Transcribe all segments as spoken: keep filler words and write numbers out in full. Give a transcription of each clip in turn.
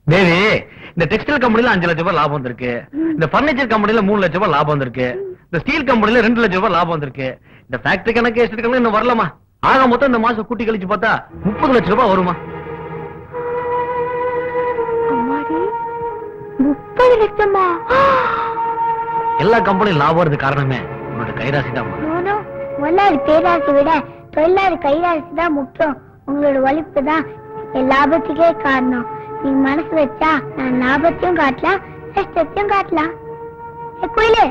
தேவி, இந்த டெக்ஸ்டைல் கம்பெனில அஞ்சு லட்சம் ரூபாய் லாபம் வந்திருக்கு. இந்த பர்னிச்சர் கம்பெனில மூணு லட்சம் ரூபாய் லாபம் வந்திருக்கு. இந்த ஸ்டீல் கம்பெனில ரெண்டு லட்சம் ரூபாய் லாபம் வந்திருக்கு. இந்த ஃபேக்டரி கணக்கு எஸ்டேட் கணக்கு இன்னும் வரலமா. ஆக மொத்தம் இந்த மாசம் கூட்டி கழிச்சு பார்த்தா முப்பது லட்சம் ரூபாய் வருமா? முப்பது லட்சமா? எல்லா கம்பெனியும் லாபம் வருது காரணமே உன்னோட கைராசி தான். முதலாளி பேராசி விட தொழிலாளி கைராசி தான் முக்கியம். உங்களோட உழைப்பு தான் என் லாபத்துக்கே காரணம். நீங்க மனசு வச்சா நான் லாபத்தையும் காட்டலாம், நஷ்டத்தையும் காட்டலாம். குயிலே,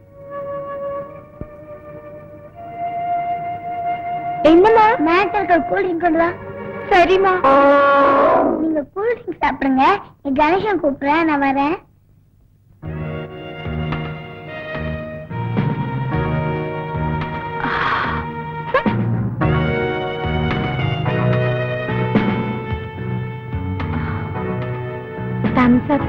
என்னமா மேட்டர்கள் கூல் ட்ரிங்க் கொண்டு வா. சரிமா. நீங்க கூல் ட்ரிங்க் சாப்பிடுங்க, கணேசன் கூப்பிடுறேன், நான் வரேன். தம்ஸ்அப்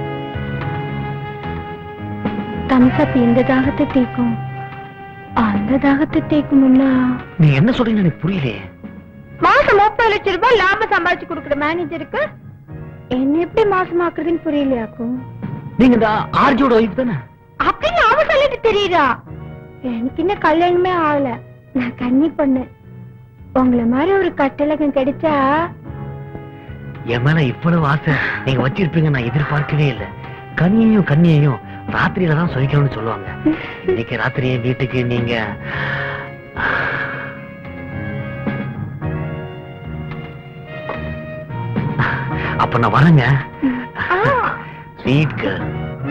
தம்ஸ்அப் இந்த தாகத்தை தீக்கும், அந்த தாகத்தை தீக்கணும்னா நீ என்ன சொல்றீங்க எனக்கு புரியலையே. மாசம் முப்பது லட்சம் ரூபாய் லாபம் சம்பாதிச்சு கொடுக்குற மேனேஜருக்கு என்ன எப்படி மாசமாக்குறதுன்னு புரியலையாக்கும். நீங்க இந்த ஆர்ஜியோட ஒய்ஃப் தானே? அப்படின்னு அவ சொல்லிட்டு தெரியுதா? எனக்கு இன்னும் கல்யாணமே ஆகல, நான் கன்னி பொண்ணு. உங்களை மாதிரி ஒரு கட்டழகம் கிடைச்சா. என் மேல இவ்வளவு ஆசை நீங்க வச்சிருப்பீங்க நான் எதிர்பார்க்கவே இல்லை. கண்ணியையும் கண்ணியையும் ராத்திரியில தான் சொல்லிக்கணும்னு சொல்லுவாங்க. இன்னைக்கு ராத்திரியே வீட்டுக்கு நீங்க அப்ப நான் வரேங்க. Sweet girl.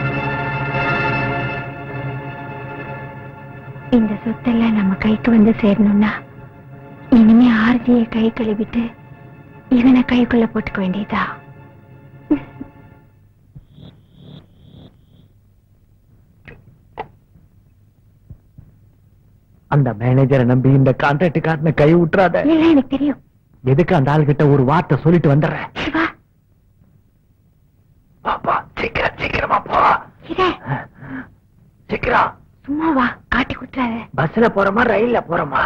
இந்த சொத்தெல்லாம் நம்ம கைக்கு வந்து சேரணும்னா இனிமே ஆர்ஜியை கை கழுவிட்டு இவனை கைக்குள்ள போட்டுக்க வேண்டியதா? அந்த மேனேஜரை நம்பி இந்த கான்ட்ராக்ட் காட்டின கை விட்டுறாத. எனக்கு தெரியும். எதுக்கு அந்த ஆள் கிட்ட ஒரு வார்த்தை சொல்லிட்டு வந்துடுறேன். சீக்கிரம் சீக்கிரமா போ. சீக்கிரம். சும்மா வா, காட்டி குடுறாத. பஸ்ல போறோமா ரயில்ல போறோமா?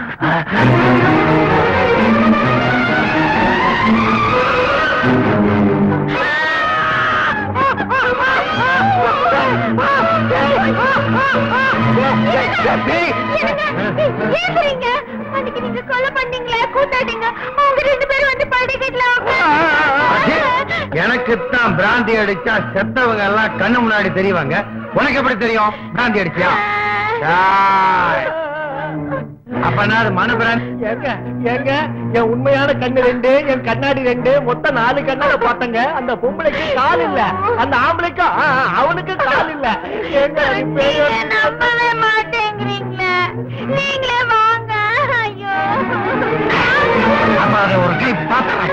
நீங்க கொலை பண்ணீங்களா, கூத்தாட்டீங்க, அவங்க ரெண்டு பேரும் வந்து படிக்கலாம். எனக்குத்தான் பிராந்தி அடிச்சா செத்தவங்க எல்லாம் கண்ணு முன்னாடி தெரியுவாங்க. உனக்கு எப்படி தெரியும் பிராந்தி அடிச்சியா? அப்ப நான் மனு பிராந்தி. எங்க எங்க என் உண்மையான கண்ணு ரெண்டு, என் கண்ணாடி ரெண்டு, மொத்தம் நாலு கண்ணாட பார்த்தங்க. அந்த பொம்பளைக்கு கால் இல்ல, அந்த ஆம்பளைக்கு அவனுக்கு கால் இல்ல. நம்பவே மாட்டேங்கிறீங்களே, நீங்களே வாங்க. ஐயோ, ஒரு கை பாத்துறேன்.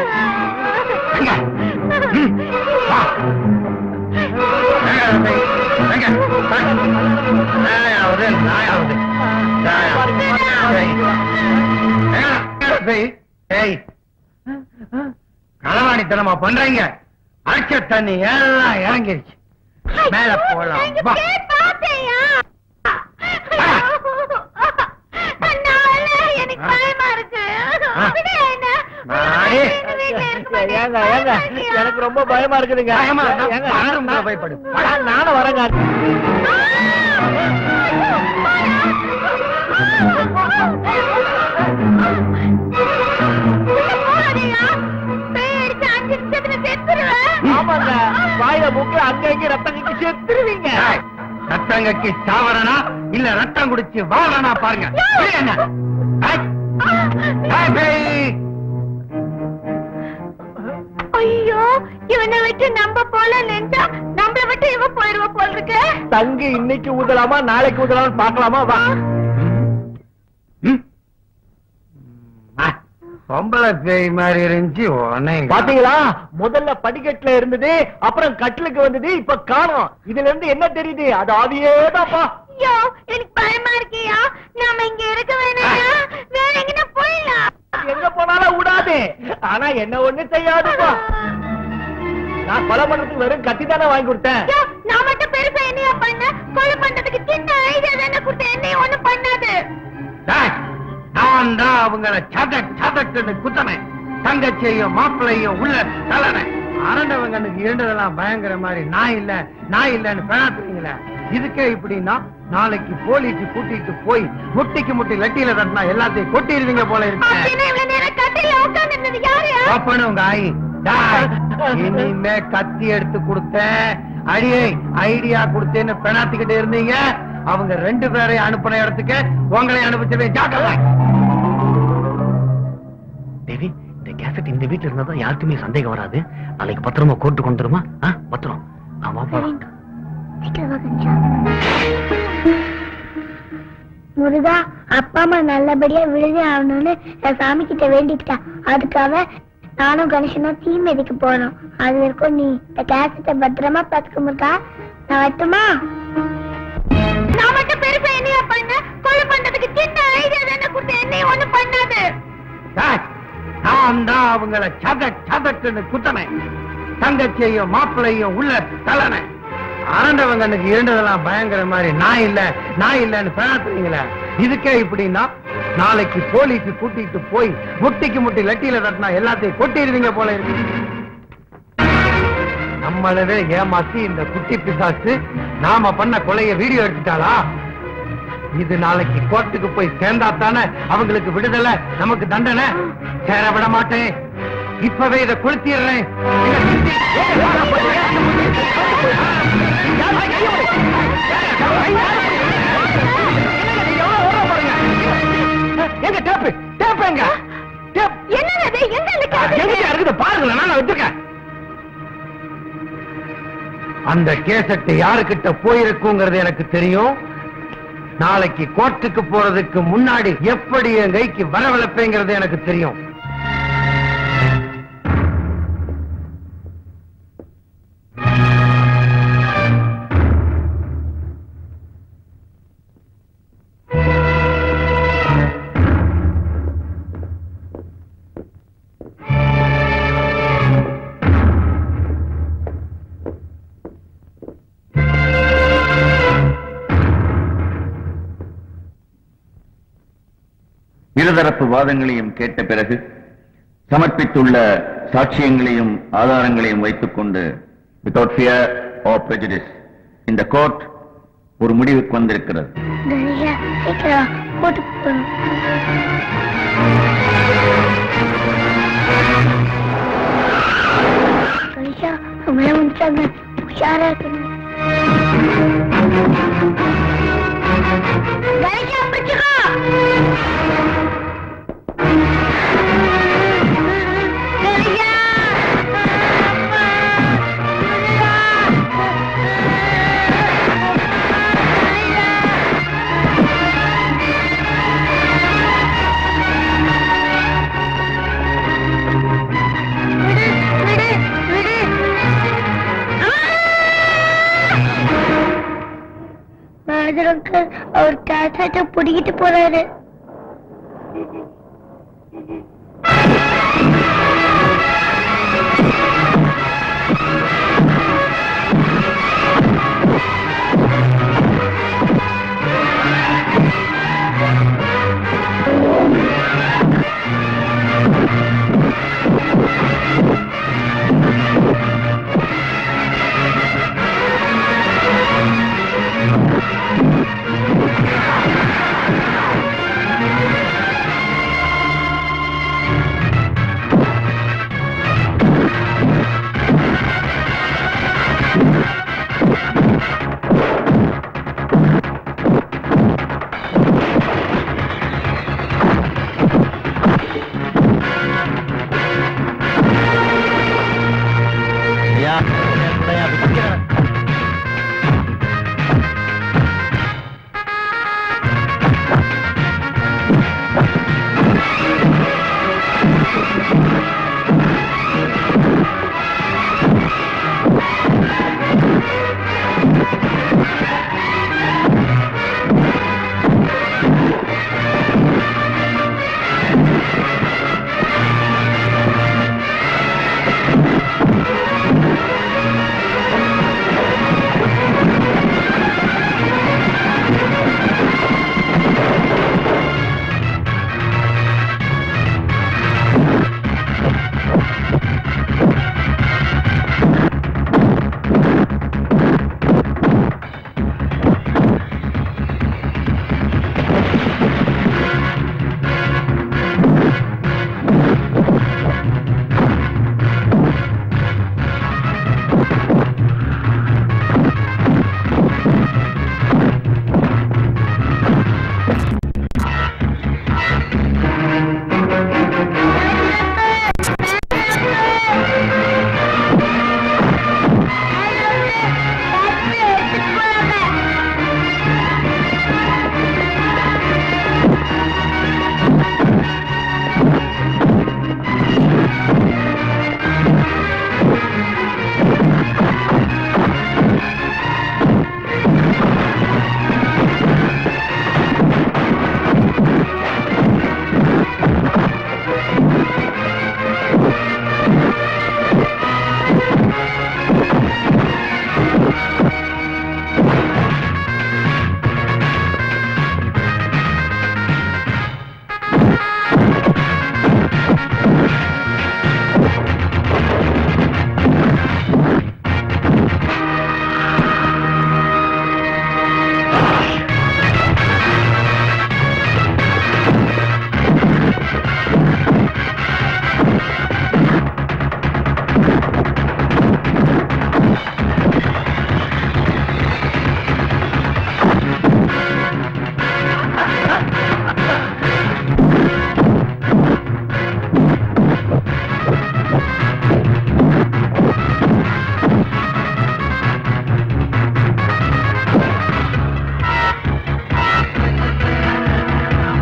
களவாணித்தனமா பண்றீங்க. அடிச்ச தண்ணி எல்லாம் இறங்கிருச்சு. மேல போலாம். எனக்கு பயமா இருக்கு. எனக்கு ரொம்ப பயமா இருக்குதுங்க. பயப்படு. நானும் வரங்க. ஆமாங்க, வாயில மூக்கு அங்க இங்க ரத்தம் கட்டி செத்துருவீங்க. ரத்தங்கக்கு சாவரனா இல்ல ரத்தம் குடிச்சு வாழனா பாருங்க. ஐயோ, இவனை விட்டு நம்ம போல நினைச்சா நம்மள விட்டு இவ போயிடுவா போல இருக்கு. தங்கு இன்னைக்கு ஊதலாமா நாளைக்கு ஊதலாமா பாக்கலாமா? வா. பொம்பளை பேய் மாதிரி இருந்துச்சு. பாத்தீங்களா, முதல்ல படிக்கட்டுல இருந்தது, அப்புறம் கட்டிலுக்கு வந்தது, இப்ப காணோம். இதுல இருந்து என்ன தெரியுது? அது ஆவியேதான்ப்பா. ஐயோ, எனக்கு பயமா இருக்கியா? நாம இங்க இருக்க வேணாம், வேற எங்க போயிடலாம். எங்க போனாலும் விடாது. ஆனா என்ன ஒண்ணு செய்யாதுப்பா. நான் கொலை பண்றதுக்கு வெறும் கத்தி தானே வாங்கி கொடுத்தேன். நான் மட்டும் பெருசா என்னையா பண்ண? கொலை பண்றதுக்கு சின்ன ஐடியா தானே கொடுத்தேன், என்னையும் ஒண்ணும் பண்ணாது. நான் தான் அவங்கள சதக் சதக்குன்னு குத்தனை. தங்கச்சியையும் மாப்பிள்ளையும் உள்ள தலனை. அரண்டவன் கண்ணுக்கு இருண்டதெல்லாம் பயங்கர மாதிரி நான் இல்ல நான் இல்லன்னு பேணாத்துறீங்களே. இதுக்கே இப்படின்னா நாளைக்கு போலீஸ் கூட்டிட்டு போய் முட்டிக்கு முட்டி லட்டியில தட்டினா எல்லாத்தையும் கொட்டிடுவீங்க போல இருக்கு. உங்க ஆயி இனிமே கத்தி எடுத்து கொடுத்தேன் அடியை ஐடியா கொடுத்தேன்னு பெணாத்திக்கிட்டு இருந்தீங்க. அவங்க ரெண்டு பேரையும் அனுப்பின இடத்துக்கு உங்களை அனுப்பிச்சவே ஜாக்கிரதை. தேவி, இந்த கேசட் இந்த வீட்டுல இருந்தாதான் யாருக்குமே சந்தேகம் வராது. நாளைக்கு பத்திரமா கோர்ட்டு கொண்டு வருமா? பத்திரம். ஆமா போலாம். முருகா, அப்பா அம்மா நல்லபடியா விழுதி ஆகணும்னு சாமி கிட்ட வேண்டிக்கிட்டா. அதுக்காக நானும் கணேசனும் தீ மிதிக்க போறோம். அது வரைக்கும் நீ இந்த கேசட்டை பத்திரமா பாத்துக்க முருகா. நான் வரட்டுமா? நான் மட்டும் பெருசா என்னையா பண்ண? கொலை பண்றதுக்கு சின்ன ஐடியா தானே கொடுத்த, என்னையும் ஒண்ணும் பண்ணாது. நான் தான் அவங்களை சத சதட்டுன்னு குத்தனேன். தங்கச்சியையும் மாப்பிள்ளையும் உள்ள தலனை. அரண்டவன் கண்ணுக்கு இருண்டதெல்லாம் பயங்கர மாதிரி நான் இல்ல நான் இல்லன்னு பேணாத்துறீங்களே. இதுக்கே இப்படின்னா நாளைக்கு போலீஸ் கூட்டிட்டு போய் முட்டிக்கு முட்டி லட்டியில தட்டினா எல்லாத்தையும் கொட்டிடுவீங்க போல இருக்கு. நம்மளவே ஏமாத்தி இந்த குட்டி பிசாசு நாம பண்ண கொலைய வீடியோ எடுத்துட்டாளா? இது நாளைக்கு கோர்ட்டுக்கு போய் சேர்ந்தா தானே அவங்களுக்கு விடுதலை, நமக்கு தண்டனை. சேர விட மாட்டேன். இப்பவே இதை கொளுத்திடுறேன். எங்க டேப்பு டேப் எங்க இருக்குது பாருங்களேன். நான் வச்சிருக்கேன். அந்த கேசட்டு யாருக்கிட்ட போயிருக்குங்கிறது எனக்கு தெரியும். நாளைக்கு கோர்ட்டுக்கு போறதுக்கு முன்னாடி எப்படி என் கைக்கு வரவழைப்பேங்கிறது எனக்கு தெரியும். இருதரப்பு வாதங்களையும் கேட்ட பிறகு சமர்ப்பித்துள்ள சாட்சியங்களையும் ஆதாரங்களையும் வைத்துக் கொண்டு without fear or prejudice இந்த கோர்ட் ஒரு முடிவுக்கு வந்திருக்கிறது. உஷாரா இருக்கணும். அவர் கேசட்டை புடிக்கிட்டு போறாரு.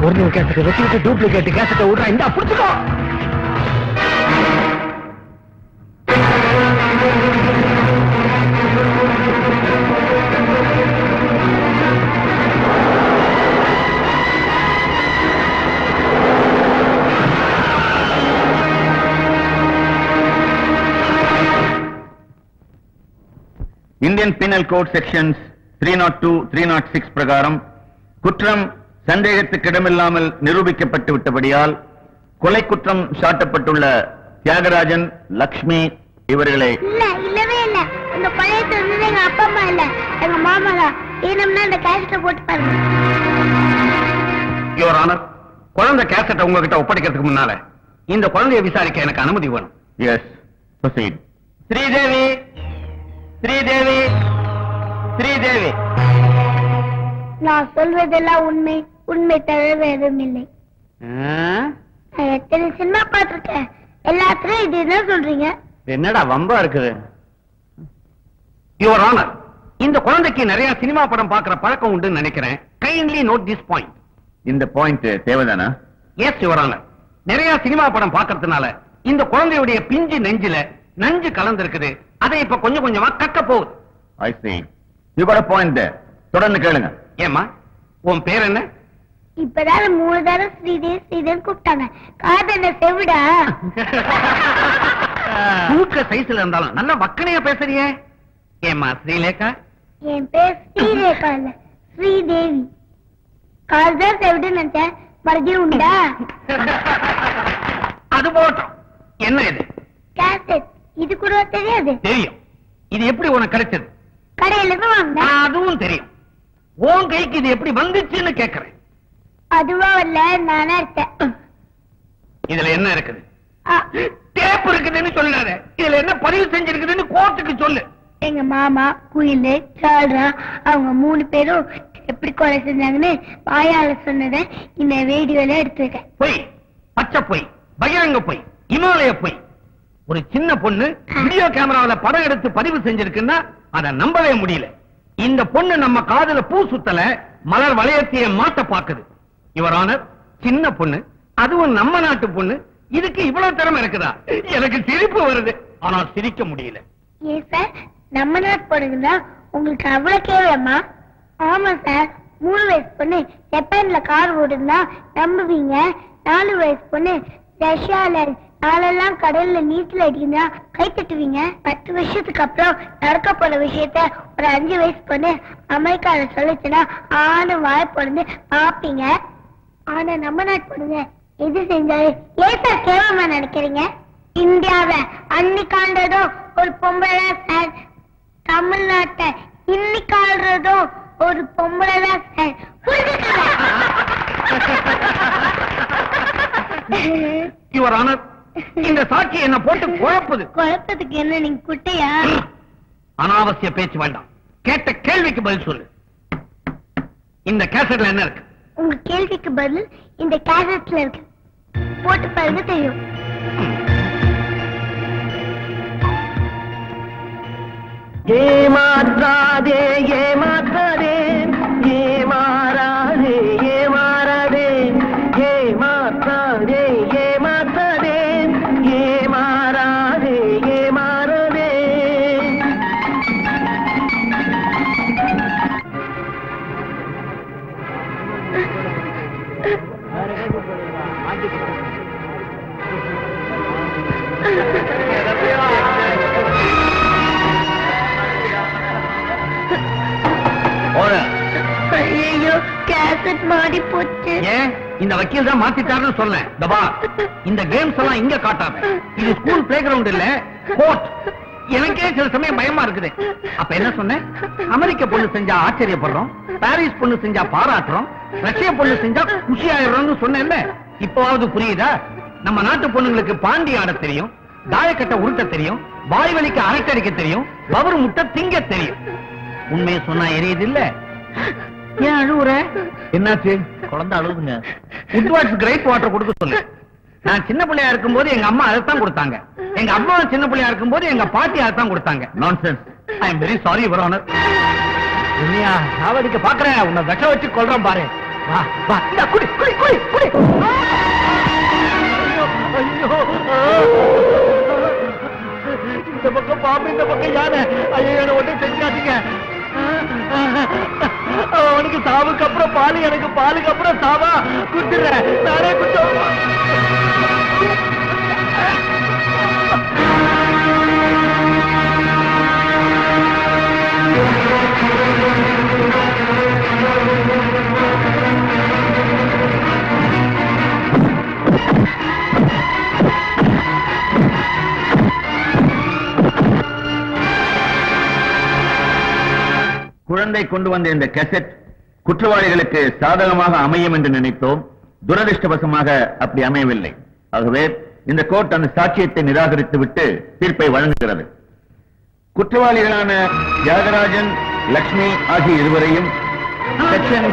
ஒரிஜினல் கேசட்டை வச்சுக்கிட்டு டூப்ளிகேட் கேசட்டை விடுறா. இந்த புடிச்சுக்கோ. Indian penal code sections three nought two three nought six பிரகாரம் குற்றம் சந்தேகத்துக்கிடமில்லாமல் நிரூபிக்கப்பட்டு விட்டபடியால் கொலை குற்றம் சாட்டப்பட்டுள்ள தியாகராஜன், லக்ஷ்மி இவர்களை இல்ல இல்லவே இல்ல. இந்த பழைய சொன்னது எங்க அப்பா அம்மா இல்ல, எங்க மாமா தான். வேணும்னா அந்த கேசட்டை போட்டு பாருங்க. யுவர் ஆனர், குழந்தை கேசட்டை உங்ககிட்ட ஒப்படைக்கிறதுக்கு முன்னால இந்த குழந்தையை விசாரிக்க எனக்கு அனுமதி வேணும். Yes, proceed. ஸ்ரீதேவி, ஸ்ரீதேவி, ஸ்ரீதேவி. நான் சொல்வதெல்லாம் உண்மை, உண்மை தவிர எதுவும் இல்லை. நான் எத்தனை சினிமா பார்த்திருக்கேன், எல்லாத்துலயும் இது என்ன சொல்றீங்க? என்னடா வம்பா இருக்குது? யுவர் ஆனர், இந்த குழந்தைக்கு நிறைய சினிமா படம் பார்க்கிற பழக்கம் உண்டு நினைக்கிறேன். Kindly note this point. இந்த பாயிண்ட் தேவைதானா? எஸ் யுவர் ஆனர், நிறைய சினிமா படம் பார்க்கறதுனால இந்த குழந்தையுடைய பிஞ்சு நெஞ்சில நஞ்சு கலந்திருக்குது. அதை இப்ப கொஞ்சம் கொஞ்சமா கக்க போகுது. ஐ see. You got a point there. தொடர்ந்து கேளுங்க. ஏமா, உன் பேர் என்ன? இப்பதான் மூணு தடவை ஸ்ரீதேவி ஸ்ரீதேவி கூப்பிட்டாங்க. காதல செவிடா. தூக்க சைஸ்ல இருந்தாலும் நல்ல வக்கனையா பேசுறியே. ஏமா ஸ்ரீலேகா? என் பேர் ஸ்ரீரேகா இல்ல, ஸ்ரீதேவி. காதல் செவிடுன்னு நினைச்சேன், மறுபடியும் உண்டா? அது போட்டோம். என்ன இது? கேசட். இது கூட தெரியாது. தெரியும். இது எப்படி உனக்கு கிடைச்சது? கடையில இருந்து வாங்க. அதுவும் தெரியும். உன் கைக்கு இது எப்படி வந்துச்சுன்னு கேக்குறேன். அதுவா இல்ல, நானா இருக்கேன். இதுல என்ன இருக்குது? ஆ, டேப் இருக்குதுன்னு சொல்லாத. இதுல என்ன பதிவு செஞ்சிருக்குதுன்னு கோர்ட்டுக்கு சொல்லு. எங்க மாமா, குயிலு, சால்ரா அவங்க மூணு பேரும் எப்படி கொலை செஞ்சாங்கன்னு வாயால சொன்னதை இந்த வீடியோல எடுத்துருக்கேன். பொய், பச்சை பொய், பகிரங்க பொய், இமாலய பொய். ஒரு சின்ன பொண்ணு வீடியோ கேமராவில படம் எடுத்து பதிவு செஞ்சிருக்குன்னா அதை நம்பவே முடியல. இந்த பொண்ணு நம்ம காதுல பூ சுத்தல, மலர் வளையத்தைய மாட்ட பாக்குது. யுவர் ஆனர், சின்ன பொண்ணு, அதுவும் நம்ம நாட்டு பொண்ணு, இதுக்கு இவ்வளவு திறமை இருக்குதா? எனக்கு சிரிப்பு வருது, ஆனா சிரிக்க முடியல. ஏன் சார், நம்ம நாட்டு பொண்ணுங்கன்னா உங்களுக்கு அவ்வளவு கேவலமா? ஆமா சார், மூணு வயசு பொண்ணு ஜப்பான்ல கார் ஓடுனா நம்புவீங்க. நாலு வயசு பொண்ணு ரஷ்யால நாளெல்லாம் கடல்ல நீச்சல் அடிக்கிறா கை தட்டுவீங்க. பத்து வருஷத்துக்கு அப்புறம் நடக்க போற விஷயத்த ஒரு அஞ்சு வயசு பொண்ணு அமெரிக்கால சொல்லிச்சுன்னா ஆணு வாய பொண்ணு பாப்பீங்க. ஆனா நம்ம நாட்டு பொண்ணுங்க எது செஞ்சாலும் ஏன் சார் கேவலமா நினைக்கிறீங்க? இந்தியாவை அன்னைக்கு ஆள்றதும் ஒரு பொம்பளை சார், தமிழ்நாட்டை இன்னைக்கு ஆள்றதும் ஒரு பொம்பளை தான் சார். யுவர் ஆனர், இந்த சாட்சி என்ன போட்டு குழப்புது. குழப்பத்துக்கு என்ன நீங்க குட்டையா? அனாவசிய பேச்சு வேண்டாம். கேட்ட கேள்விக்கு பதில் சொல்லு. இந்த கேசட்ல என்ன இருக்கு? உங்க கேள்விக்கு பதில் இந்த கேசட்ல இருக்கு. போட்டு பாருங்க தெரியும். ஏமாற்றாதே ஏமாற்றாதே ஏமாறாதே ஏமாறாதே ஏமாற்றாதே ஏமாற்றாதே ஏமாறாதே ஏமாறாதே. ஐயோ, கேசட் மாடி போச்சு. ஏன் இந்த வக்கீல் தான் மாத்திட்டாருன்னு சொன்னேன். தபா, இந்த கேம்ஸ் எல்லாம் இங்க காட்டாம, இது ஸ்கூல் பிளே கிரவுண்ட் இல்ல, கோர்ட். எனக்கே சில சமயம் பயமா இருக்குது. அப்ப என்ன சொன்னேன்? அமெரிக்க பொண்ணு செஞ்சா ஆச்சரியப்படுறோம், பாரிஸ் பொண்ணு செஞ்சா பாராட்டுறோம், ரஷ்ய பொண்ணு செஞ்சா குஷி ஆயிடுறோம்னு சொன்னேன்ல. இப்பவாவது புரியுதா? நம்ம நாட்டு பொண்ணுங்களுக்கு பாண்டி ஆட தெரியும், தாயக்கட்டை உருட்ட தெரியும், வாய் வலிக்கு அரட்டடிக்க தெரியும், பவர் முட்டை திங்க தெரியும். உண்மையை சொன்னா எரியுது இல்ல? ஏன் அழுவுற? என்னாச்சு? குழந்தை அழுவுங்க. உட்வாட்ஸ் கிரைப் வாட்டர் கொடுக்க சொல்லு. நான் சின்ன பிள்ளையா இருக்கும் போது எங்க அம்மா அதைத்தான் கொடுத்தாங்க. எங்க அம்மா சின்ன பிள்ளையா இருக்கும் போது எங்க பாட்டி அதைத்தான் கொடுத்தாங்க. Nonsense. I am very sorry your honour. உன்னையா சாவடிக்க பாக்குறேன், உன்னை விஷ வச்சு கொல்றேன் பாரு. வா வா இந்த குடி குடி குடி குடி ஐயோ இந்த பக்கம் பாம்பு இந்த பக்கம் யானை ஐயோ என்ன ஒன்றும் செஞ்சாதீங்க அவனுக்கு சாவுக்கு அப்புறம் பாலு எனக்கு பாலுக்கு அப்புறம் சாவா குடுத்துறேன் நானே குடுத்து குழந்தை கொண்டு வந்த இந்த கேசட் குற்றவாளிகளுக்கு சாதகமாக அமையும் என்று நினைத்தோம். துரதிருஷ்டவசமாக அப்படி அமையவில்லை. ஆகவே இந்த கோர்ட் அந்த சாட்சியத்தை நிராகரித்து விட்டு தீர்ப்பை வழங்குகிறது. குற்றவாளிகளான தியாகராஜன், லட்சுமி ஆகிய இருவரையும் செக்ஷன்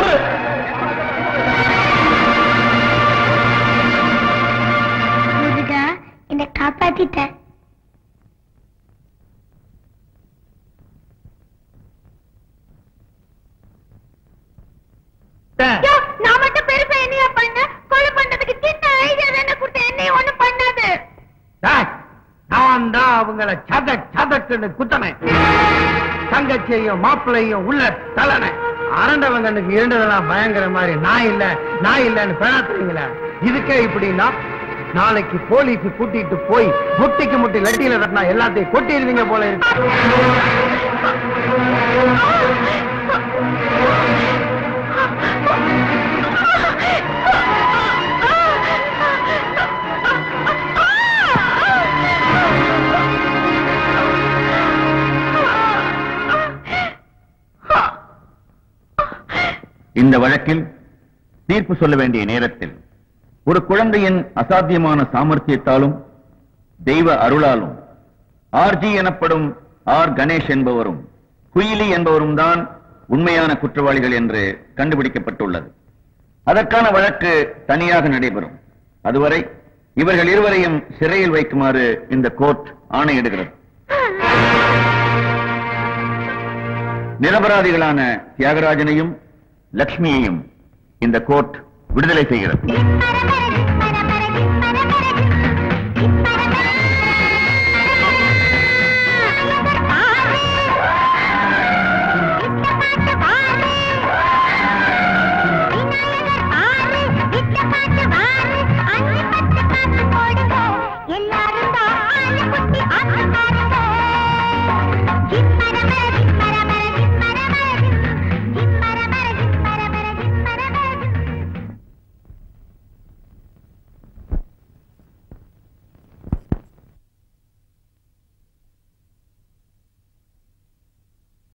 என்னை காப்பாத்திட்ட. நான் மட்டும் பெருசா என்னையா பண்ண கொலை பண்றதுக்கு சின்ன ஐடியா என்ன கொடுத்த என்னைய ஒண்ணு பண்ணாது. நான் தான் அவங்கள சத சதக்குன்னு குத்தனை, தங்கச்சியையும் மாப்பிள்ளையும் உள்ள தலனை. அரண்டவங்கனுக்கு இருந்ததெல்லாம் பயங்கர மாதிரி நான் இல்ல நான் இல்லன்னு பேணாத்துறீங்களா? இதுக்கே இப்படின்னா நாளைக்கு போலீஸ் கூட்டிட்டு போய் முட்டிக்கு முட்டி லட்டியில கட்டினா எல்லாத்தையும் கொட்டிடுவீங்க போல இருக்கு. இந்த வழக்கில் தீர்ப்பு சொல்ல வேண்டிய நேரத்தில் ஒரு குழந்தையின் அசாத்தியமான சாமர்த்தியத்தாலும் தெய்வ அருளாலும் ஆர்ஜி எனப்படும் ஆர் கணேஷ் என்பவரும் குயிலி என்பவரும் தான் உண்மையான குற்றவாளிகள் என்று கண்டுபிடிக்கப்பட்டுள்ளது. அதற்கான வழக்கு தனியாக நடைபெறும். அதுவரை இவர்கள் இருவரையும் சிறையில் வைக்குமாறு இந்த கோர்ட் ஆணையிடுகிறது. நிரபராதிகளான தியாகராஜனையும் லட்சுமியையும் இந்த கோர்ட் விடுதலை செய்கிறது.